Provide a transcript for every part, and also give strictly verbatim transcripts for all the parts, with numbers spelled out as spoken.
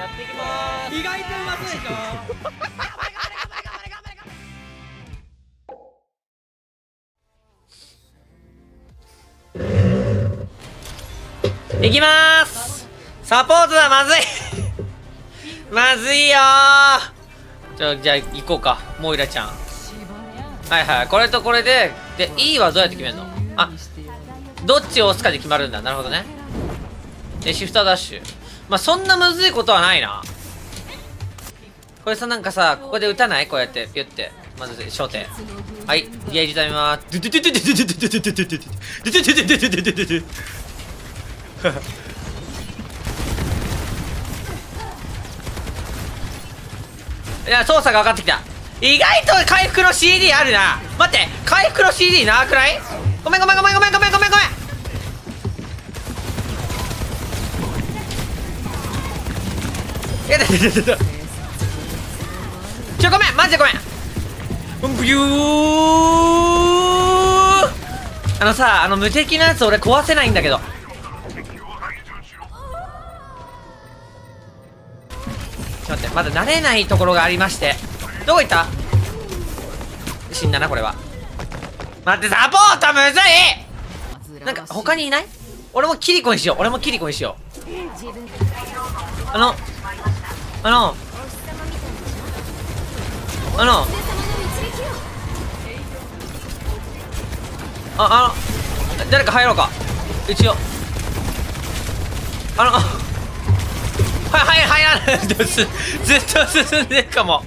やっていきまーす。 意外とうまそうでしょ。 いきまーす。サポートだ。まずいまずいよー。じゃあじゃあ行こうか、モイラちゃん。はいはい、これとこれでで E はどうやって決めるの？あ、どっちを押すかで決まるんだ。なるほどね。でシフトダッシュ、まあそんなむずいことはないな。これさ、なんかさ、ここで打たない？こうやってピュってまず焦点。はい、ゲージ貯めまーす。いや、操作が分かってきた。意外と回復の シーディー あるな。待って、回復の シーディー なくない？ごめんごめんごめんごめんごめんごめんごめん。いやだだだだだ。ちょごめん、マジでごめん。ブユー。あのさ、あの無敵なやつ俺壊せないんだけど。ちょっと待って、まだ慣れないところがありまして。どこ行った？死んだなこれは。待って、サポートむずい。なんか他にいない？俺もキリコにしよう。俺もキリコにしよう。あのあのあのああの誰か入ろうか一応。あのはいはい入らないずずっと進んでるかも。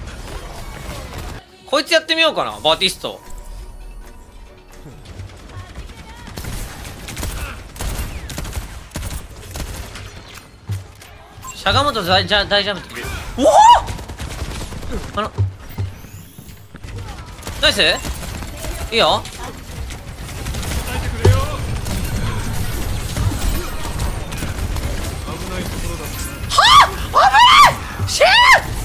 こいつやってみようかな、バーティスト。しゃがむと大ジャ大ジャンプできる。おお、あのナイス、いいよ。シェー！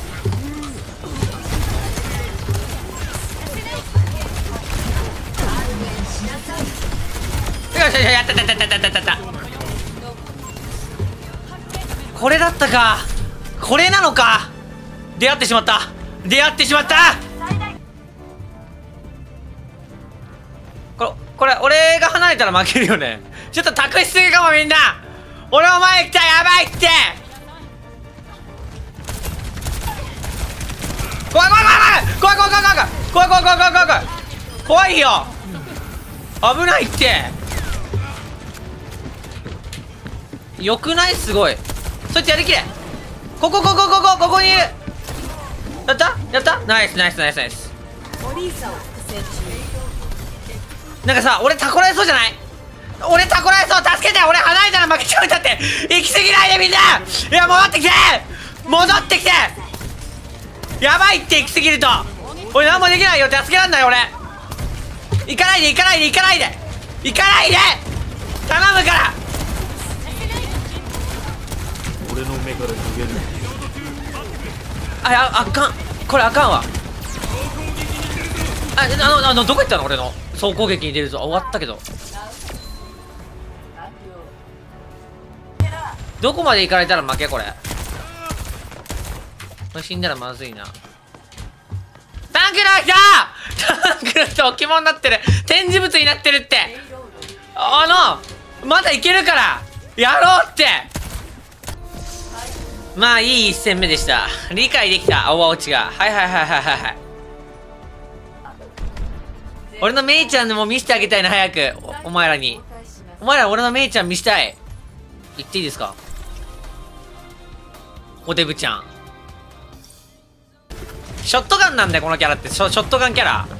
よしよし、やったやったやったやったやった。これだったか。これなのか。出会ってしまった。出会ってしまった。これこれ俺が離れたら負けるよね。ちょっと託しすぎかもみんな。俺お前来た、やばいって。怖い怖い怖い怖い怖い怖い怖い怖い怖い怖い怖い怖い怖い怖い怖い怖い怖いよ。危ないって。よくない？すごい。そいつやりきれ。ここここここここにいる。やったやった。ナイスナイスナイスナイス。なんかさ、俺タコられそうじゃない？俺タコられそう。助けて。俺離れたら負けちゃうんだって。行き過ぎないでみんな。いや戻ってきて、戻ってきて。やばいって、行き過ぎると俺何もできないよ。助けらんない俺。行かないで行かないで行かないで行かないで頼むから。 俺の目から逃げる。 あ、あ、あかん。これあかんわ。あ、あの、あの、どこ行ったの？俺の総攻撃に出るぞ。終わったけど。どこまで行かれたら負け？これこれ死んだらまずいな。タンクの人タンクの人置物になってる。展示物になってるって。あのまだいけるからやろうって。まあいい一戦目でした。理解できた、青落ちが。はいはいはいはいはいはい。俺のメイちゃんでも見せてあげたいな、早く。 お, お前らにお前ら俺のメイちゃん見せたい。言っていいですか？おデブちゃん。ショットガンなんだよこのキャラって。ショ, ショットガンキャラ。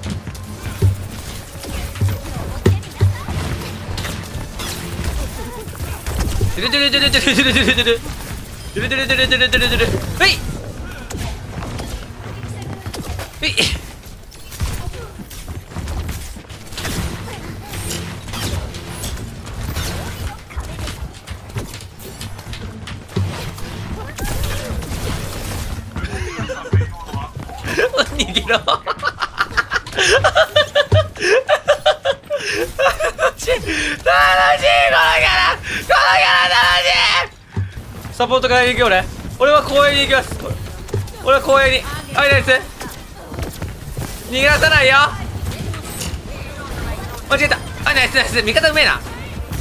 ドゥルドゥルドゥルドゥルドゥルドゥルドゥルドゥルドゥルドゥルドゥルドゥルドゥルドゥルドゥルはいはい逃げろ楽しい楽しいこのキャラこのキャラ楽しい。サポートから行くよ俺。 俺は公園に行きます。俺は公園に。あいナイス。逃がさないよ。間違えた。あナイスナイス。味方うめえな。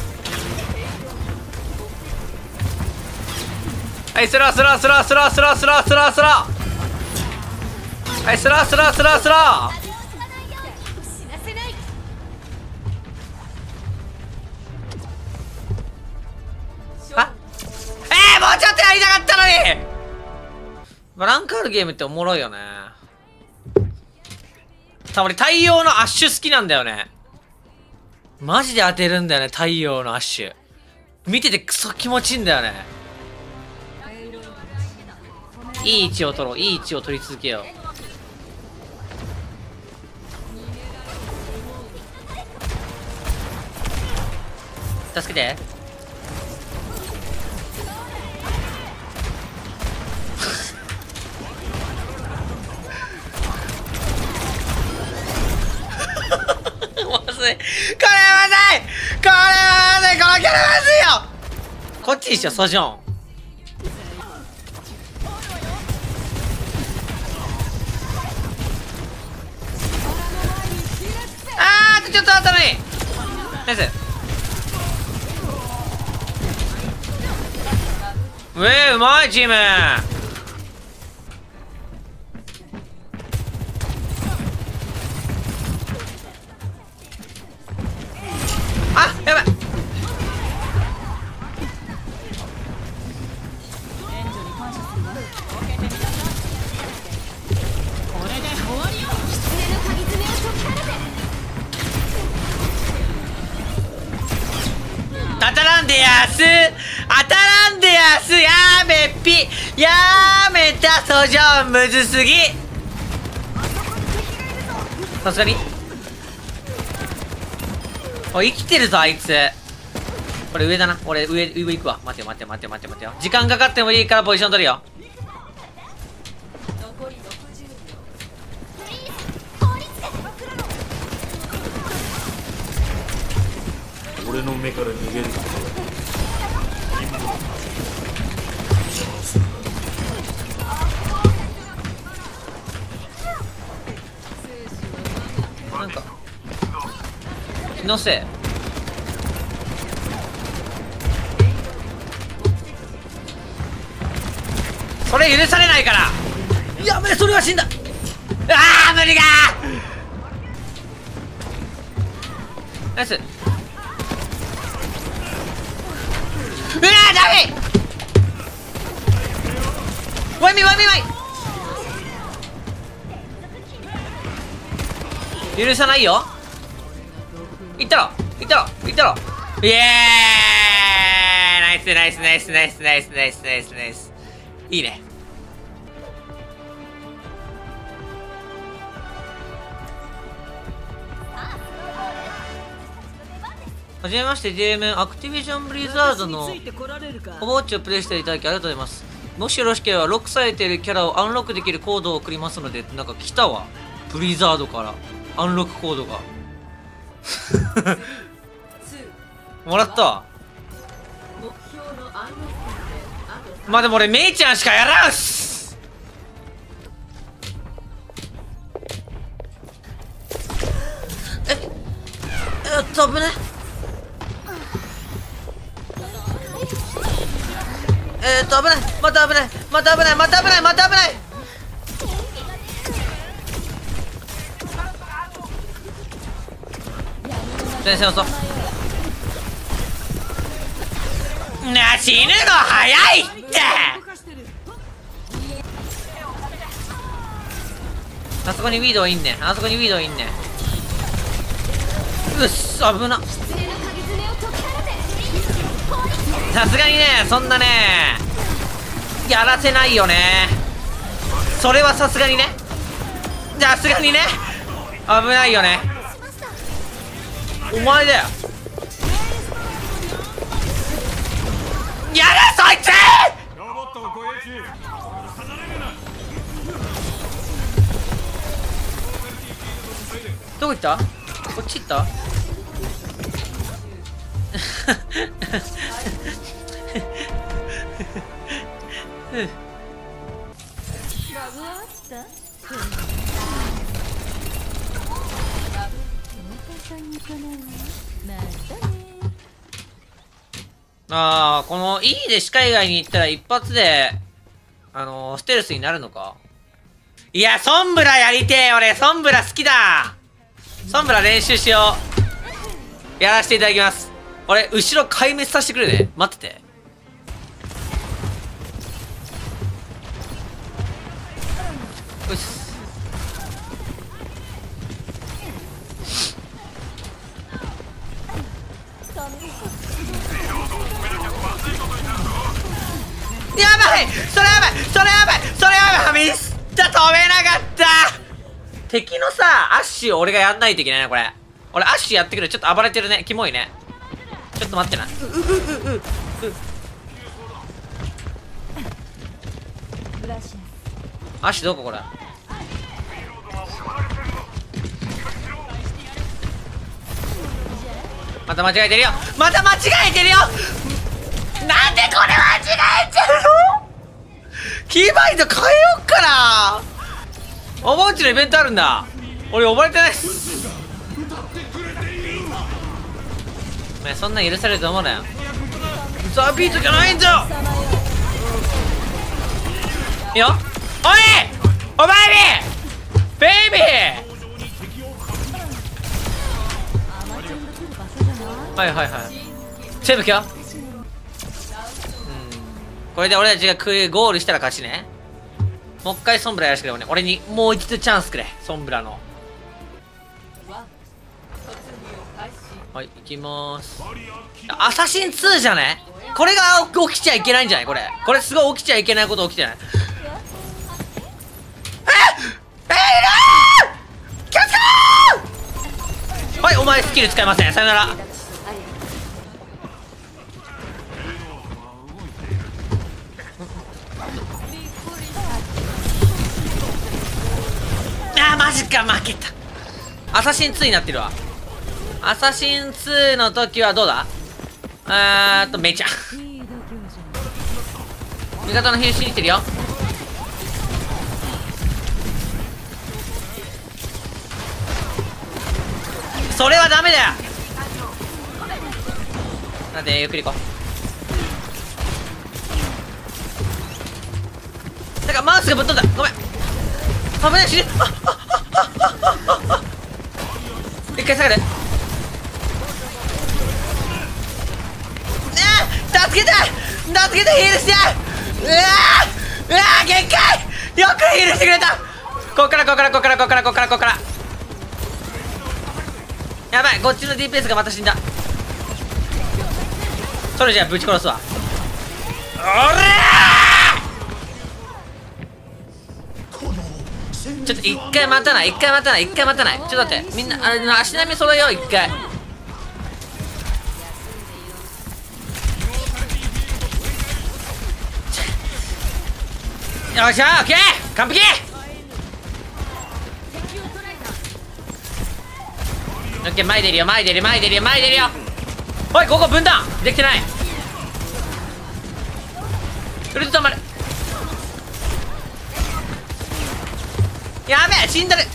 はいスロースロースロースロースロースロースロースロー。はいスロースロースロースロー。あえー、もうちょっとやりたかったのに。まあ、ランクあるゲームっておもろいよね。た俺太陽のアッシュ好きなんだよね。マジで当てるんだよね、太陽のアッシュ。見ててクソ気持ちいいんだよね。いい位置を取ろう。いい位置を取り続けよう。助けて。まずい。これはまずい。これはまずい。このキャラまずいよ。こっちにしよう、ソジョン。あーちょっとあったのに。ナイス。うえー、うまいチーム。あやばい。当たらんでやす。当たらんでやす。やめっぴ。やめた。ソジョンむずすぎ。さすがにお生きてるぞあいつ。これ上だな。俺上上行くわ。待てよ待てよ待てよ待てよ待てよ。時間かかってもいいからポジション取るよ。 俺の目から逃げる。 なんか気のせい。それ許されないから。やべえそれは死んだ。ああ無理だー。ナイス。うわーダメ。ワイミワイミワイ許さないよ。いったろいったろいったろ。イエーイ。ナイスナイスナイスナイスナイスナイスナイスナイス。いいね。はじめまして。 ジェイエム アクティビジョンブリザードのオーバーウォッチをプレイしていただきありがとうございます。もしよろしければロックされているキャラをアンロックできるコードを送りますので。なんか来たわ、ブリザードからアンロックコードがもらったわ。まあでも俺メイちゃんしかやらんす。ええっと危ね。えーっと危ない。また危ないまた危ないまた危ないまた危ない。先生遅っ。な死ぬの早いって。あそこにウィードいんねん。あそこにウィードいんねん。うっそ危な。さすがにねそんなねやらせないよね。それはさすがにねさすがにね危ないよね。お前だよ。やれそいつ。どこ行った？こっち行った？ ああ、この E で視界外に行ったら一発で、あのー、ステルスになるのか。いや、ソンブラやりてえ俺、ソンブラ好きだ。ソンブラ練習しよう。やらせていただきます。俺、後ろ壊滅させてくれね。待ってて。よし。やばいそれやばいそれやばいそれやばいミスった止めなかった敵のさ、アッシュを俺がやんないといけないな、これ。俺、アッシュやってくる。ちょっと暴れてるね。キモいね。ちょっと待ってな。ううううううアッシュどここれ。また間違えてるよまた間違えてるよなんでこれ間違えてるのキーバイト変えよっかな。おぼんちのイベントあるんだ。俺呼ばれてないっす。お前そんなん許されると思うなよ。ザ・ビートじゃないんだよ。いいよ。おいお前ベイビーはいはいはい。全部キャ。うん。これで俺たちがクイゴールしたら勝ちね。もう一回ソンブラやらせてくれ。俺にもう一度チャンスくれ。ソンブラの。はい、行きまーす。アサシンツーじゃねこれが起きちゃいけないんじゃないこれ。これすごい起きちゃいけないこと起きてない。えっえいるー気をつけーはい、お前スキル使いません。さよなら。あーマジか負けた。アサシンツーになってるわ。アサシンツーの時はどうだ。あーっとめちゃ味方のヒールしに来てるよ。それはダメだよ。なんでゆっくり行こう。だからマウスがぶっ飛んだ。ごめん危ない死ぬ。一回下がる。助けて助けてヒールして。うわーうわー限界よくヒールしてくれた。こっからこっからこっからこっからこっからこっからやばいこっちの ディーピーエス がまた死んだ。それじゃあぶち殺すわ。おらーちょっと一回待たない一回待たない一回待たない。ちょっと待ってみんなあの足並み揃えよう一回。よっしゃーオッケー完璧。オッケー前出るよ前出る前出るよ前出るよ。おいここ分断できてない。ウルト止まる。やべえ死んでる。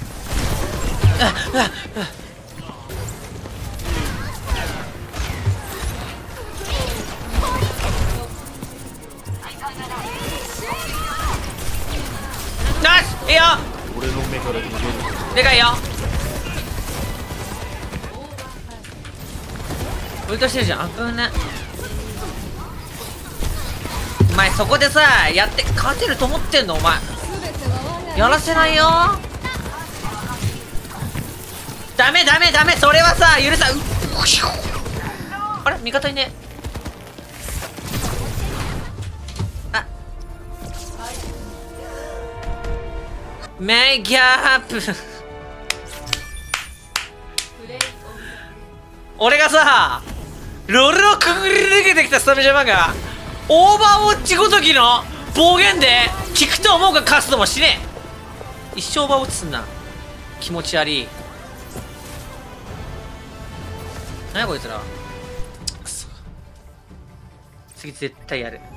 ナイスいいよ。 俺の目から逃げる。 でかいよ。ウルトしてるじゃん。あぶね。お前そこでさやって勝てると思ってんのお前。やらせないよ。ダメダメダメそれはさ許さう。あれ味方いね。あメイキャップ俺がさロールをくぐり抜けてきたスタメジャマンがオーバーウォッチごときの暴言で聞くと思うが勝つともしねえ。一生オーバーウォッチすんな気持ち悪い。何やこいつら。くそ次絶対やる。